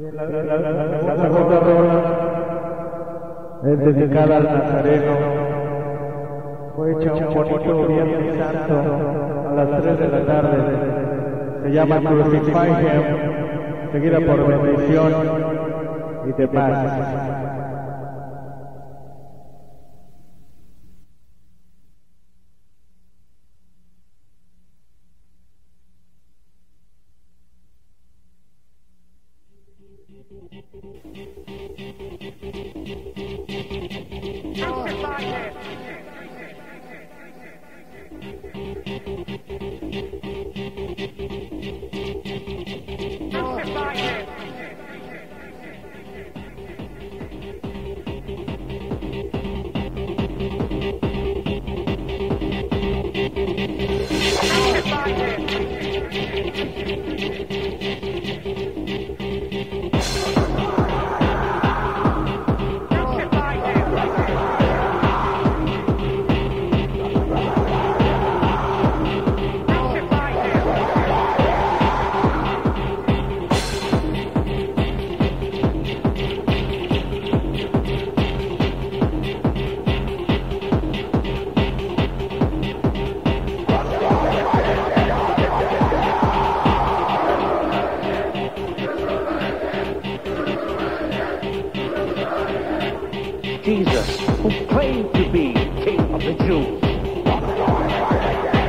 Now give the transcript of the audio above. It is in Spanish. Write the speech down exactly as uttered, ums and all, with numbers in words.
La, la, la, la, la segunda rola es dedicada al Nazareno. Fue hecha un bonito Viernes Santo a las tres de la tarde. Se llama Crucify Him, seguida por Bendición y demás. Jesus, who claimed to be King of the Jews.